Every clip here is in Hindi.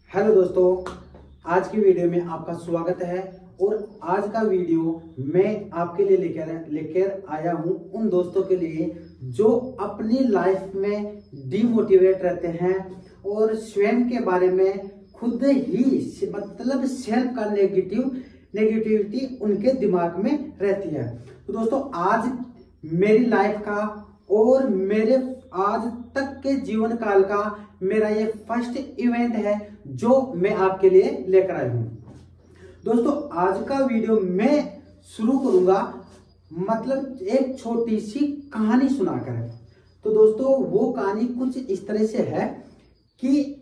हेलो दोस्तों, आज की वीडियो में आपका स्वागत है। और आज का वीडियो मैं आपके लिए लेकर आया हूं उन दोस्तों के लिए जो अपनी लाइफ में डिमोटिवेट रहते हैं और स्वयं के बारे में खुद ही मतलब सेल्फ का नेगेटिविटी उनके दिमाग में रहती है। तो दोस्तों, आज मेरी लाइफ का और मेरे आज तक के जीवन काल का मेरा ये फर्स्ट इवेंट है जो मैं आपके लिए लेकर आया हूं। दोस्तों, आज का वीडियो मैं शुरू करूंगा मतलब एक छोटी सी कहानी सुनाकर। तो दोस्तों, वो कहानी कुछ इस तरह से है कि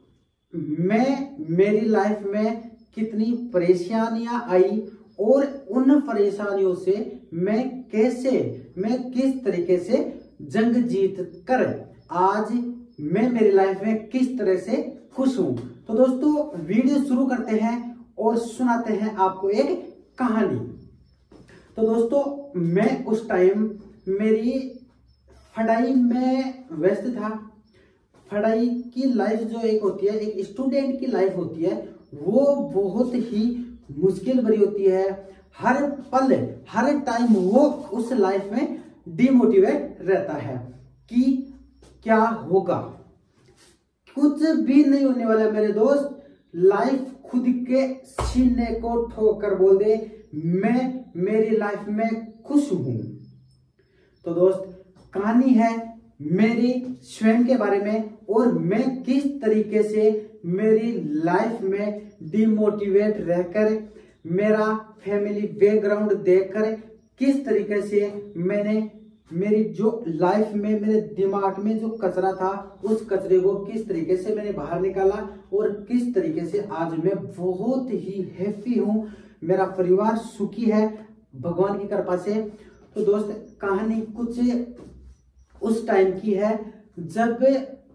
मेरी लाइफ में कितनी परेशानियां आई और उन परेशानियों से मैं किस तरीके से जंग जीत कर आज मैं मेरी लाइफ में किस तरह से खुश हूं। तो दोस्तों, वीडियो शुरू करते हैं और सुनाते हैं आपको एक कहानी। तो दोस्तों, मैं उस टाइम मेरी पढ़ाई में व्यस्त था। पढ़ाई की लाइफ जो एक होती है, एक स्टूडेंट की लाइफ होती है, वो बहुत ही मुश्किल भरी होती है। हर पल हर टाइम वो उस लाइफ में डिमोटिवेट रहता है कि क्या होगा, कुछ भी नहीं होने वाला है मेरे दोस्त। लाइफ खुद के सीने को ठोक कर बोल दे, मैं मेरी लाइफ में खुश हूं। तो दोस्त, कहानी है मेरी स्वयं के बारे में और मैं किस तरीके से मेरी लाइफ में डिमोटिवेट रहकर, मेरा फैमिली बैकग्राउंड देखकर किस तरीके से मैंने मेरी जो लाइफ में मेरे दिमाग में जो कचरा था उस कचरे को किस तरीके से मैंने बाहर निकाला और किस तरीके से आज मैं बहुत ही हैप्पी हूं। मेरा परिवार सुखी है भगवान की कृपा से। तो दोस्त, कहानी कुछ उस टाइम की है जब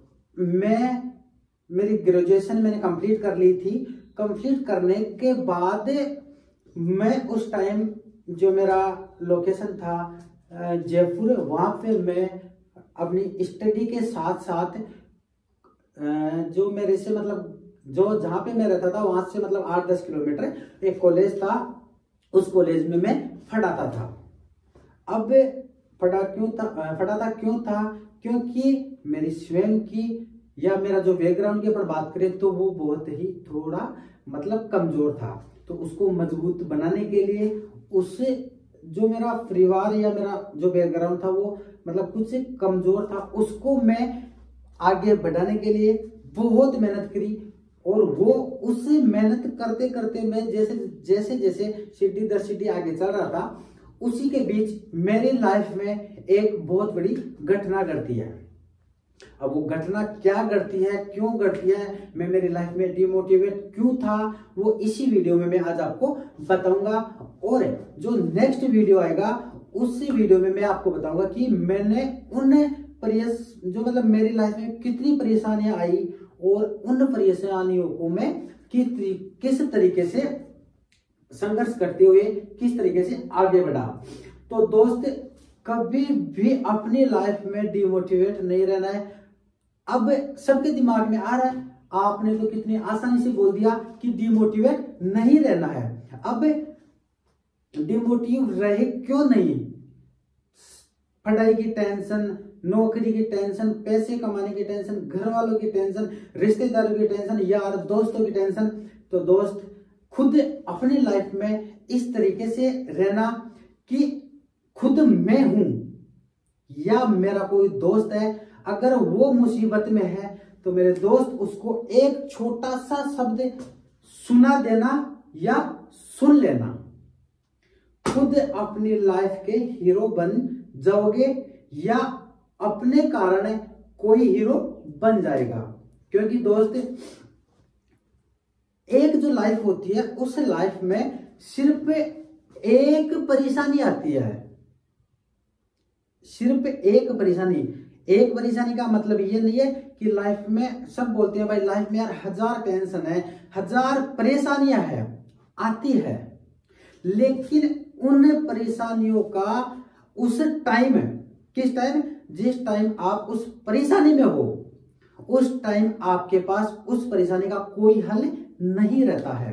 मेरी ग्रेजुएशन मैंने कंप्लीट कर ली थी। कंप्लीट करने के बाद मैं उस टाइम जो मेरा लोकेशन था जयपुर, वहां पे मैं अपनी स्टडी के साथ साथ जो मेरे से मतलब जो जहां पे मैं रहता था वहां से मतलब 8-10 किलोमीटर एक कॉलेज था, उस कॉलेज में मैं पढ़ाता था। अब पढ़ाता क्यों था क्योंकि मेरी स्वयं की या मेरा जो बैकग्राउंड के ऊपर बात करें तो वो बहुत ही थोड़ा मतलब कमजोर था। तो उसको मजबूत बनाने के लिए उससे जो मेरा परिवार या मेरा जो बैकग्राउंड था वो मतलब कुछ कमजोर था, उसको मैं आगे बढ़ाने के लिए बहुत मेहनत करी। और वो उस मेहनत करते करते मैं जैसे सीढ़ी दर सीढ़ी आगे चल रहा था, उसी के बीच मेरी लाइफ में एक बहुत बड़ी घटना घटती है। अब वो घटना क्या घटती है, क्यों घटती है, मैं मेरी लाइफ में डिमोटिवेट क्यों था, वो इसी वीडियो में मैं आज आपको बताऊंगा। और जो नेक्स्ट वीडियो आएगा उस वीडियो में मैं आपको बताऊंगा कि मैंने उन जो मतलब मेरी लाइफ में कितनी परेशानियां आई और उन परेशानियों को मैं किस तरीके से संघर्ष करते हुए किस तरीके से आगे बढ़ा। तो दोस्त, कभी भी अपनी लाइफ में डिमोटिवेट नहीं रहना है। अब सबके दिमाग में आ रहा है, आपने तो कितनी आसानी से बोल दिया कि डिमोटिवेट नहीं रहना है। अब डिमोटिव रहे क्यों नहीं? पढ़ाई की टेंशन, नौकरी की टेंशन, पैसे कमाने की टेंशन, घर वालों की टेंशन, रिश्तेदारों की टेंशन, यार दोस्तों की टेंशन। तो दोस्त, खुद अपनी लाइफ में इस तरीके से रहना कि खुद मैं हूं या मेरा कोई दोस्त है, अगर वो मुसीबत में है तो मेरे दोस्त उसको एक छोटा सा शब्द सुना देना या सुन लेना, खुद अपनी लाइफ के हीरो बन जाओगे या अपने कारण कोई हीरो बन जाएगा। क्योंकि दोस्त, एक जो लाइफ होती है उस लाइफ में सिर्फ एक परेशानी आती है, सिर्फ एक परेशानी का मतलब ये नहीं है कि लाइफ में सब बोलते हैं भाई लाइफ में यार 1000 टेंशन है, 1000 परेशानियां है, आती है। लेकिन उन परेशानियों का उस टाइम, किस टाइम, जिस टाइम आप उस परेशानी में हो, उस टाइम आपके पास उस परेशानी का कोई हल नहीं रहता है,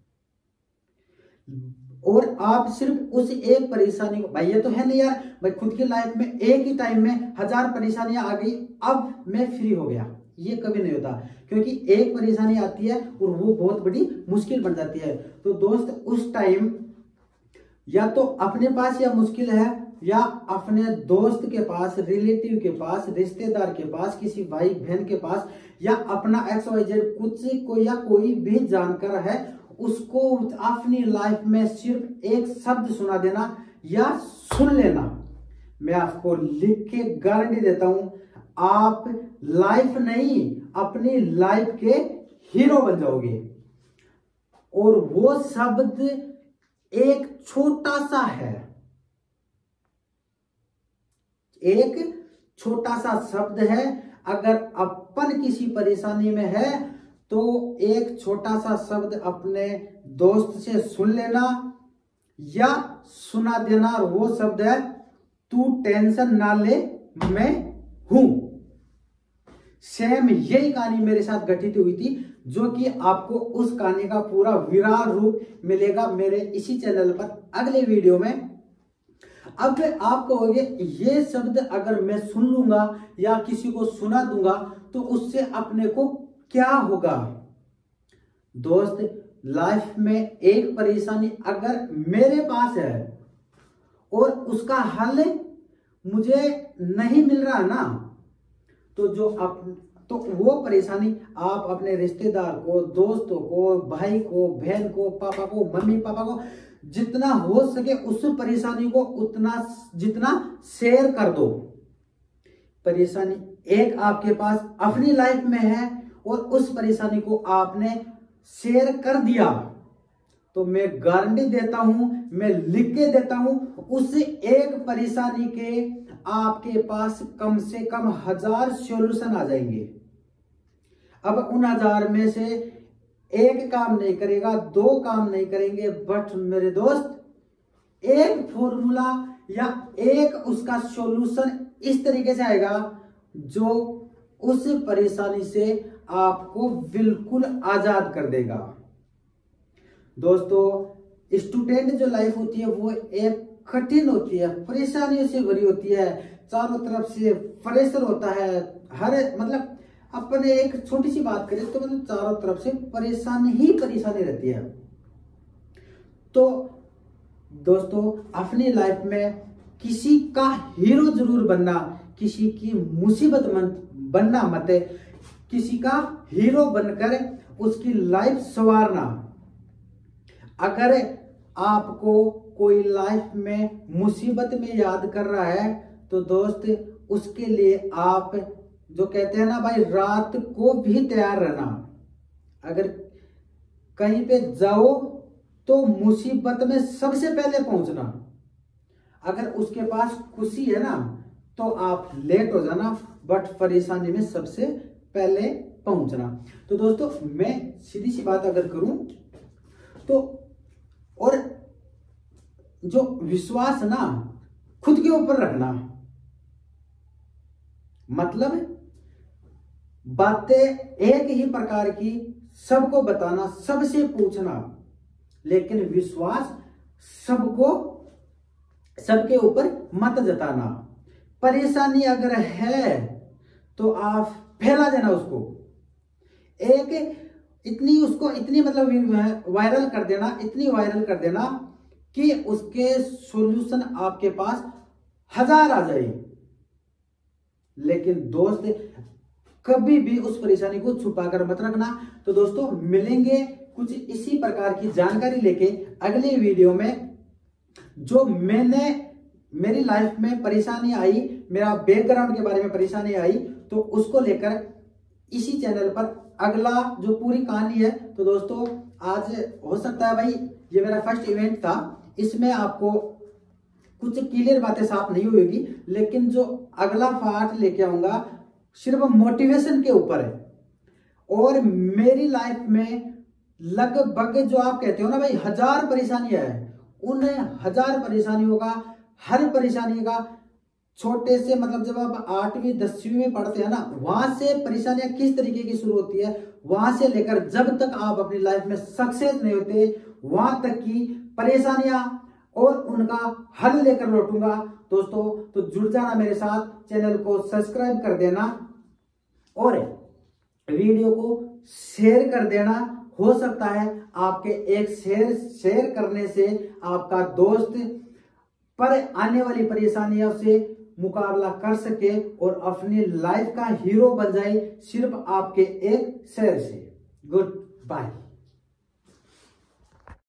और आप सिर्फ उस एक परेशानी को, भाई ये तो है नहीं यार भाई खुद की लाइफ में एक ही टाइम में 1000 परेशानियां आ गई, अब मैं फ्री हो गया, ये कभी नहीं होता, क्योंकि एक परेशानी आती है और वो बहुत बड़ी मुश्किल बन जाती है। तो दोस्त उस टाइम या तो अपने पास या मुश्किल है, या अपने दोस्त के पास, रिलेटिव के पास, रिश्तेदार के पास, किसी भाई बहन के पास, या अपना XYZ कुछ को या कोई भी जानकार है उसको अपनी लाइफ में सिर्फ एक शब्द सुना देना या सुन लेना, मैं आपको लिख के गारंटी देता हूं आप लाइफ नहीं अपनी लाइफ के हीरो बन जाओगे। और वो शब्द एक छोटा सा है, एक छोटा सा शब्द है। अगर अपन किसी परेशानी में है तो एक छोटा सा शब्द अपने दोस्त से सुन लेना या सुना देना, और वो शब्द है तू टेंशन ना ले मैं हूं। सेम यही कहानी मेरे साथ घटित हुई थी, जो कि आपको उस कहानी का पूरा विराट रूप मिलेगा मेरे इसी चैनल पर अगले वीडियो में। अब आप कहोगे ये शब्द अगर मैं सुन लूंगा या किसी को सुना दूंगा तो उससे अपने को क्या होगा? दोस्त लाइफ में एक परेशानी अगर मेरे पास है और उसका हल मुझे नहीं मिल रहा ना, तो वो परेशानी आप अपने रिश्तेदार को, दोस्तों को, भाई को, बहन को, पापा को, मम्मी पापा को जितना हो सके उस परेशानी को उतना जितना शेयर कर दो। परेशानी एक आपके पास अपनी लाइफ में है और उस परेशानी को आपने शेयर कर दिया तो मैं गारंटी देता हूं, मैं लिख के देता हूं, उस एक परेशानी के आपके पास कम से कम 1000 सॉल्यूशन आ जाएंगे। अब उन 1000 में से एक काम नहीं करेगा, 2 काम नहीं करेंगे, बट मेरे दोस्त एक फॉर्मूला या एक उसका सॉल्यूशन इस तरीके से आएगा जो उस परेशानी से आपको बिल्कुल आजाद कर देगा। दोस्तों स्टूडेंट जो लाइफ होती है वो एक कठिन होती है, परेशानियों से भरी होती है, चारों तरफ से प्रेशर होता है, हर मतलब अपने एक छोटी सी बात करें तो मतलब चारों तरफ से परेशानी ही परेशानी रहती है। तो दोस्तों अपनी लाइफ में किसी का हीरो जरूर बनना, किसी की मुसीबत बनना मत, किसी का हीरो बनकर उसकी लाइफ संवारना। अगर आपको कोई लाइफ में मुसीबत में याद कर रहा है तो दोस्त उसके लिए आप जो कहते हैं ना भाई रात को भी तैयार रहना। अगर कहीं पे जाओ तो मुसीबत में सबसे पहले पहुंचना। अगर उसके पास खुशी है ना तो आप लेट हो जाना, बट परेशानी में सबसे पहले पहुंचना। तो दोस्तों मैं सीधी सी बात अगर करूं तो, और जो विश्वास ना खुद के ऊपर रखना, मतलब बातें एक ही प्रकार की सबको बताना, सबसे पूछना, लेकिन विश्वास सबके ऊपर मत जताना। परेशानी अगर है तो आप फैला देना उसको, इतनी मतलब वायरल कर देना, इतनी वायरल कर देना कि उसके सॉल्यूशन आपके पास 1000 आ जाए। लेकिन दोस्त कभी भी उस परेशानी को छुपाकर मत रखना। तो दोस्तों मिलेंगे कुछ इसी प्रकार की जानकारी लेके अगले वीडियो में। जो मेरी लाइफ में परेशानी आई, मेरा बैकग्राउंड के बारे में परेशानी आई, तो उसको लेकर इसी चैनल पर अगला जो पूरी कहानी है। तो दोस्तों आज हो सकता है भाई ये मेरा फर्स्ट इवेंट था, इसमें आपको कुछ क्लियर बातें साफ नहीं होगी, लेकिन जो अगला पार्ट लेके आऊंगा सिर्फ मोटिवेशन के ऊपर है। और मेरी लाइफ में लगभग जो आप कहते हो ना भाई 1000 परेशानियां हैं, उन 1000 परेशानियों का, हर परेशानी का छोटे से मतलब जब आप 8वीं 10वीं में पढ़ते हैं ना, वहां से परेशानियां किस तरीके की शुरू होती है, वहां से लेकर जब तक आप अपनी लाइफ में सक्सेस नहीं होते वहां तक की परेशानियां और उनका हल लेकर लौटूंगा दोस्तों। तो जुड़ जाना मेरे साथ, चैनल को सब्सक्राइब कर देना और वीडियो को शेयर कर देना। हो सकता है आपके एक शेयर करने से आपका दोस्त पर आने वाली परेशानियों से मुकाबला कर सके और अपनी लाइफ का हीरो बन जाए सिर्फ आपके एक शेयर से। Good bye.